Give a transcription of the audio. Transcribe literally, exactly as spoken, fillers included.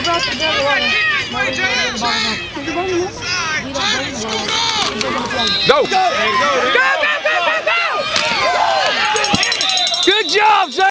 brought the devil over. Go! Go, go, go, go, go, go! Good job, Zane!